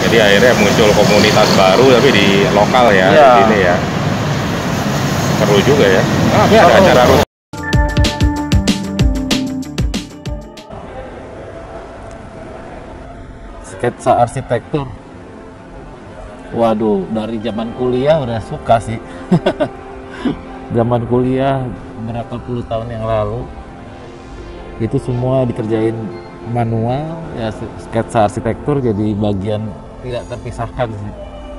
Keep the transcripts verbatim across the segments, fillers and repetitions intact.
Jadi akhirnya muncul komunitas baru tapi di lokal ya, Iya. di sini ya. Perlu juga ya. Nah, tapi ada Oh. acara rutin. Sketsa arsitektur. Waduh, dari zaman kuliah udah suka sih. Zaman kuliah berapa puluh tahun yang lalu itu semua dikerjain manual ya, sketsa arsitektur jadi bagian tidak terpisahkan sih.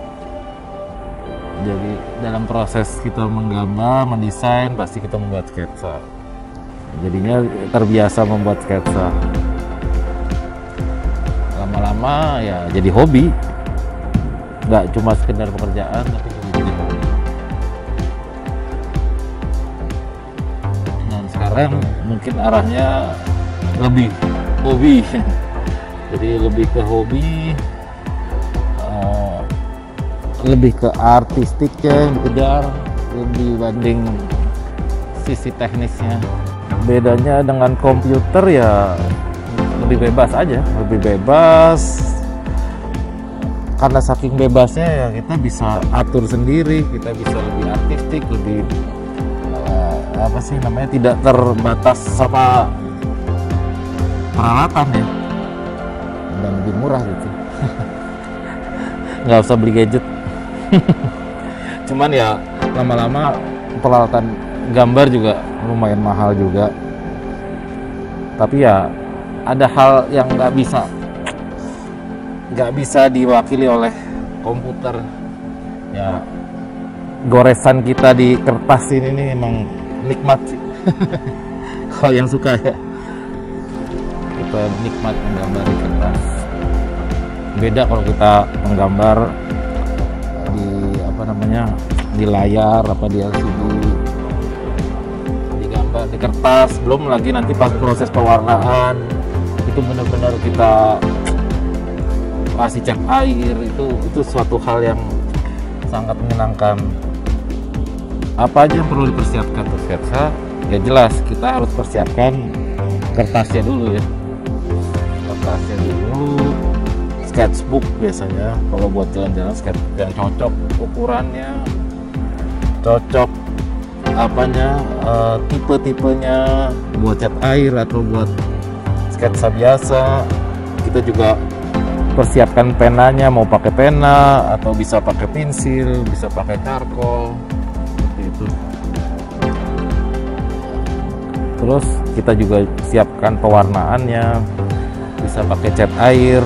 Jadi dalam proses kita menggambar, mendesain pasti kita membuat sketsa. Jadinya terbiasa membuat sketsa. Lama-lama ya jadi hobi, nggak cuma sekedar pekerjaan tapi juga jadi hobi. Dan sekarang mungkin arahnya lebih hobi, jadi lebih ke hobi, uh, lebih ke artistiknya yang dikejar lebih banding sisi teknisnya. Bedanya dengan komputer ya lebih bebas aja, lebih bebas. Karena saking bebasnya ya kita bisa atur sendiri, kita bisa lebih artistik, lebih uh, apa sih namanya, tidak terbatas sama peralatan ya, dan lebih murah gitu. Nggak usah beli gadget. Cuman ya lama-lama peralatan gambar juga lumayan mahal juga. Tapi ya ada hal yang nggak bisa nggak bisa diwakili oleh komputer ya. Goresan kita di kertas ini nih emang nikmat sih. Kalau yang suka ya, kita nikmat menggambar di kertas. Beda kalau kita menggambar di apa namanya, di layar apa di L C D, digambar di kertas. Belum lagi nanti pas proses pewarnaan itu benar-benar kita kasih cat air, itu itu suatu hal yang sangat menyenangkan. Apa aja yang perlu dipersiapkan untuk sketsa? Ya jelas kita harus persiapkan kertasnya dulu ya, kertasnya dulu, sketchbook biasanya kalau buat jalan-jalan, sketchbook yang cocok ukurannya, cocok apanya, uh, tipe-tipenya buat cat air atau buat sketsa biasa. Kita juga persiapkan penanya, mau pakai pena atau bisa pakai pensil, bisa pakai charcoal seperti itu. Terus kita juga siapkan pewarnaannya, bisa pakai cat air,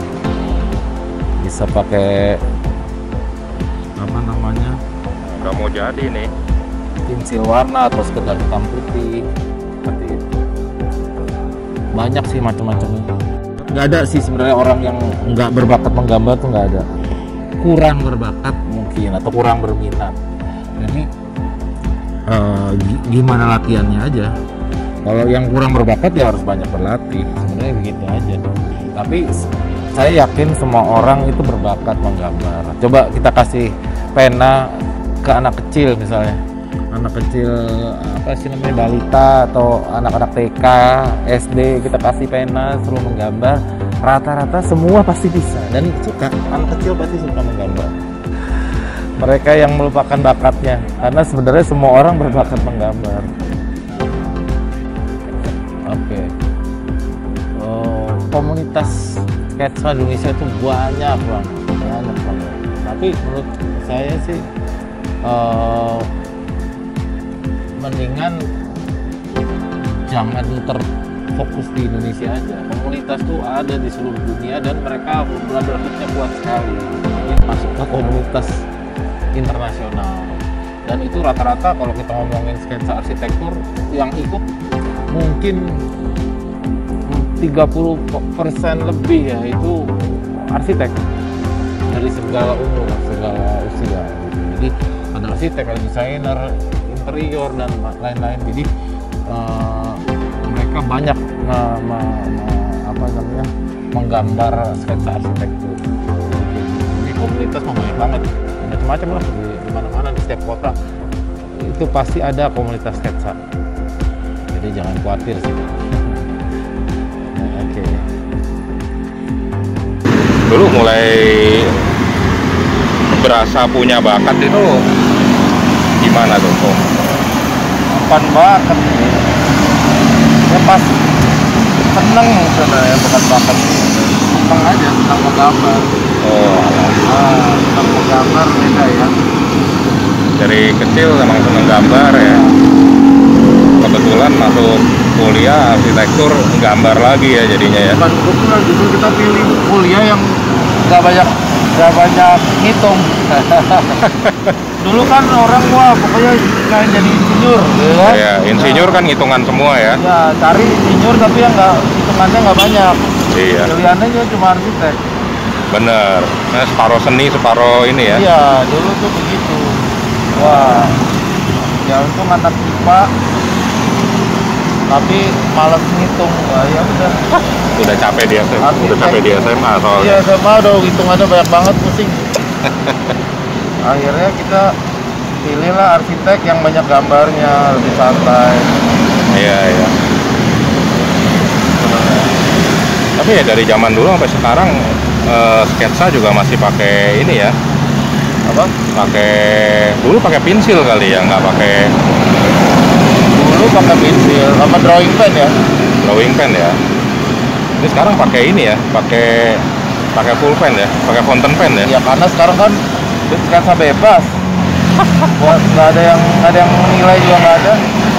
bisa pakai apa namanya, Udah mau jadi nih. pensil warna atau sekedar hitam putih seperti itu. Banyak sih macam-macamnya. Nggak ada sih sebenarnya orang yang nggak berbakat menggambar tuh, nggak ada. Kurang berbakat mungkin atau kurang berminat. Jadi uh, gimana latihannya aja. Kalau yang kurang berbakat ya harus banyak berlatih. Sebenarnya begitu aja. Tapi saya yakin semua orang itu berbakat menggambar. Coba kita kasih pena ke anak kecil misalnya, anak kecil apa sih namanya, balita atau anak-anak T K, S D, kita kasih pena suruh menggambar, rata-rata semua pasti bisa dan suka. Anak kecil pasti suka menggambar. Mereka yang melupakan bakatnya, karena sebenarnya semua orang berbakat menggambar. Oke, okay. Oh, komunitas sketsa di Indonesia itu banyak banget, banyak banget. Tapi menurut saya sih uh, mendingan jangan terfokus di Indonesia aja. Komunitas tuh ada di seluruh dunia dan mereka brotherhoodnya kuat sekali. Ini masuk ke komunitas internasional. Dan itu rata-rata kalau kita ngomongin sketsa arsitektur yang ikut mungkin tiga puluh persen lebih ya itu arsitek dari segala umur, segala usia. Jadi ada arsitek, ada desainer interior dan lain-lain. Jadi uh, mereka banyak me, me, me, apa namanya, menggambar sketsa arsitektur. Jadi komunitas banyak banget, macam-macam lah, di, di mana-mana di setiap kota itu pasti ada komunitas sketsa. Jadi jangan khawatir sih. Oke. Okay. dulu mulai berasa punya bakat itu gimana tuh kok? Kapan bakat nih? Ya pas seneng sebenarnya, bukan bakat sih. Seneng aja, seneng menggambar. Oh, Ah, seneng menggambar beda ya. dari kecil emang seneng gambar ya. Kebetulan masuk kuliah arsitektur gambar lagi ya jadinya ya. Bukan kebetulan, justru kita pilih kuliah yang nggak banyak nggak banyak ngitung. Dulu kan orang wah pokoknya kayak jadi insinyur, gitu kan? Ya, insinyur kan hitungan semua ya. Ya cari insinyur tapi yang nggak hitungannya nggak banyak. Iya. Pilihannya juga cuma arsitek. Bener. Nah, separuh seni, separuh ini ya. Iya, dulu tuh begitu. Wah, ya untung anak I P A, tapi malas ngitung. Wah, ya udah. Udah capek di S M A, Arsitek. udah capek di S M A Iya, soalnya. S M A udah hitungannya banyak banget, pusing. Akhirnya kita pilihlah arsitek yang banyak gambarnya, lebih santai. Iya, iya. Tapi ya dari zaman dulu sampai sekarang eh, sketsa juga masih pakai ini ya. Apa? Pakai dulu pakai pensil kali ya, nggak pakai Dulu pakai pensil sama drawing pen ya. drawing pen ya. Ini sekarang pakai ini ya, pakai pakai full pen ya, pakai fountain pen ya. Ya karena sekarang kan sketsa bebas. Buat nggak ada yang nggak ada yang nilai juga nggak ada.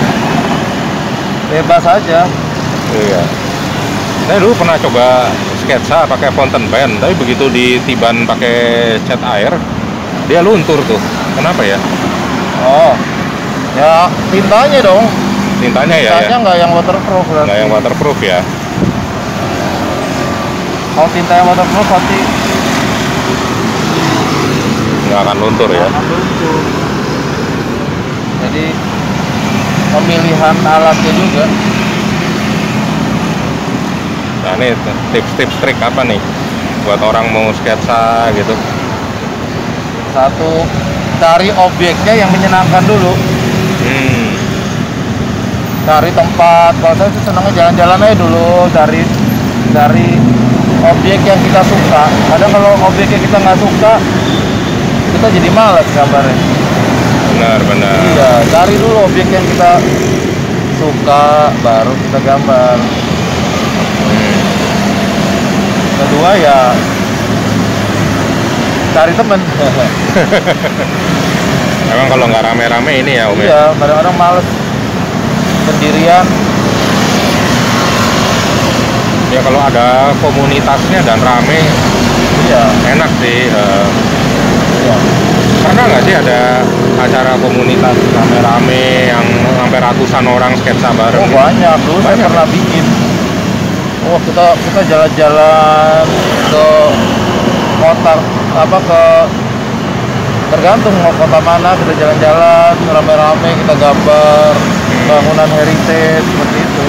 Bebas aja. Iya. Saya dulu pernah coba sketsa pakai fountain pen, tapi begitu ditiban pakai cat air, dia luntur tuh. Kenapa ya? Oh, ya tintanya dong. Tintanya ya. Tintanya ya? nggak yang waterproof berarti. Nggak yang waterproof ya. Kalau tinta yang waterproof pasti Nggak akan luntur ya. akan luntur. Jadi pemilihan alatnya juga. Nah ini tips-tips trik apa nih buat orang mau sketsa gitu? Satu, cari objeknya yang menyenangkan dulu. Hmm. Cari tempat. Kalau saya sih senangnya jalan-jalan aja dulu, dari dari objek yang kita suka. Kadang kalau objeknya kita nggak suka, kita jadi malas gambarnya. Benar, benar. Iya, cari dulu objek yang kita suka, baru kita gambar. Hmm. Kedua ya cari temen. Emang kalau nggak rame-rame ini ya Om ya? Iya, kadang-kadang males sendirian. Ya kalau ada komunitasnya dan rame, Iya, enak sih. eh. iya. Pernah nggak sih ada acara komunitas rame-rame yang sampai ratusan orang sketsa bareng? Oh banyak, dulu saya Banyak. pernah bikin. Oh kita kita jalan-jalan ke kota apa ke tergantung mau kota mana, kita jalan-jalan rame-rame kita gambar bangunan heritage seperti itu.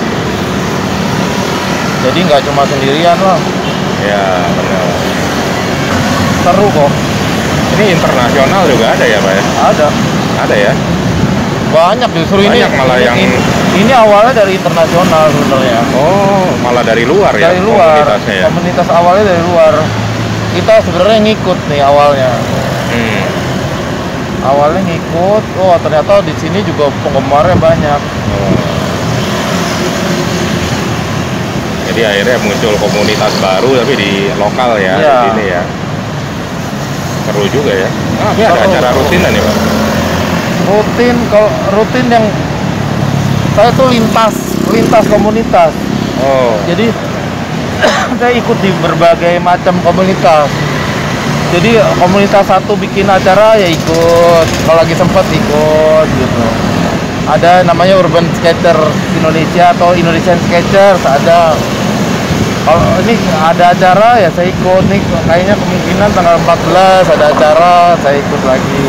Jadi nggak cuma sendirian lah, Ya benar. seru kok. Ini internasional juga ada ya Pak ya? Ada Ada ya? banyak justru ini. Banyak malah ini, yang- ini, ini awalnya dari internasional sebenarnya. Oh malah dari luar ya? Dari luar, Komunitasnya ya? komunitas awalnya dari luar. Kita sebenarnya ngikut nih awalnya. Hmm. Awalnya ngikut, oh ternyata di sini juga penggemarnya banyak. Oh. Jadi akhirnya muncul komunitas baru tapi di lokal ya, Iya. di sini ya. Seru juga ya. Ah, tapi ada Seru. acara rutinan ya Pak? Rutin, kalau rutin yang saya tuh lintas, lintas komunitas. Oh. Jadi saya ikut di berbagai macam komunitas. Jadi komunitas satu bikin acara ya ikut, kalau lagi sempet ikut gitu. Ada namanya Urban Skater Indonesia atau Indonesian Sketchers ada. Kalau ini ada acara ya saya ikut nih, kayaknya kemungkinan tanggal empat belas ada acara, saya ikut lagi.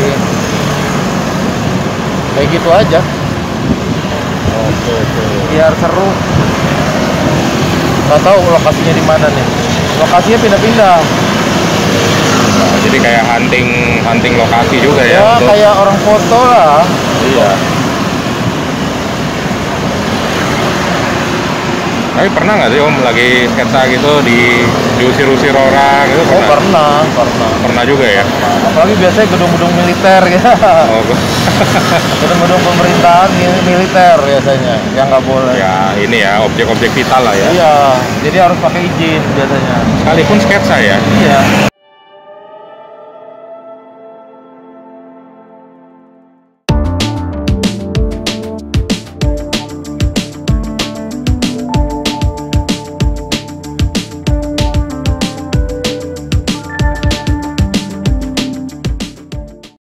Kayak gitu aja, Oke, oke. biar seru. Nggak tahu lokasinya di mana nih. Lokasinya pindah-pindah. Nah, jadi kayak hunting hunting lokasi juga ya, Ya untuk kayak orang foto lah. iya. Tapi pernah nggak sih Om lagi sketsa gitu di diusir-usir orang gitu? Oh Pernah? pernah, pernah. Pernah juga ya? Apalagi biasanya gedung-gedung militer ya. Oh, Gedung-gedung pemerintahan mil- militer biasanya yang nggak boleh. ya ini ya objek-objek vital lah ya. Iya, jadi harus pakai izin biasanya. Sekalipun sketsa ya. Iya.